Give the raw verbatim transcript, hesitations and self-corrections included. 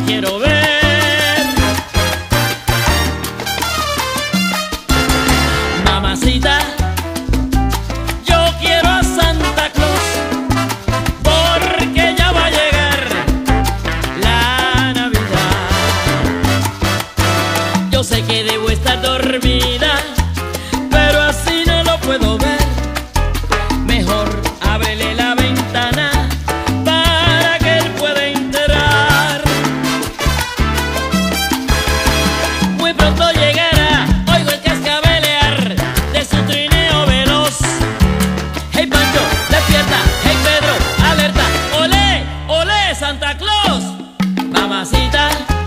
quiero ver. Mamacita, yo quiero a Santa Claus, porque ya va a llegar la Navidad. Yo sé que debo estar dormida, pero así no lo puedo ver. Mejor ábrele la ventana para que él pueda entrar. Muy pronto llegará, oigo el cascabelear de su trineo veloz. Hey Pancho, despierta, hey Pedro, alerta, olé, olé Santa Claus. Mamacita,